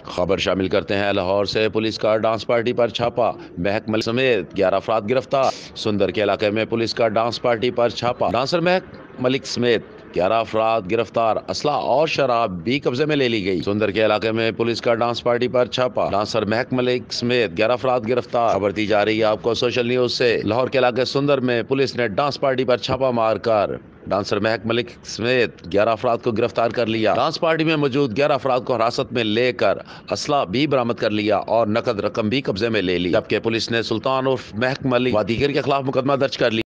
खबर शामिल करते हैं। लाहौर से पुलिस का डांस पार्टी पर छापा, महक मलिक समेत 11 अफराद गिरफ्तार। सुंदर के इलाके में पुलिस का डांस पार्टी पर छापा, डांसर महक मलिक समेत 11 अफराद गिरफ्तार, असला और शराब भी कब्जे में ले ली गई। सुंदर के इलाके में पुलिस का डांस पार्टी पर छापा, डांसर महक मलिक समेत 11 अफराद गिरफ्तार। खबर दी जा रही है आपको सोशल न्यूज से। लाहौर के इलाके सुंदर में पुलिस ने डांस पार्टी पर छापा मारकर डांसर महक मलिक समेत 11 अफराद को गिरफ्तार कर लिया। डांस पार्टी में मौजूद 11 अफराद को हिरासत में लेकर असला भी बरामद कर लिया और नकद रकम भी कब्जे में ले ली। जबकि पुलिस ने सुल्तान उर्फ महक मलिक व दीगर के खिलाफ मुकदमा दर्ज कर लिया।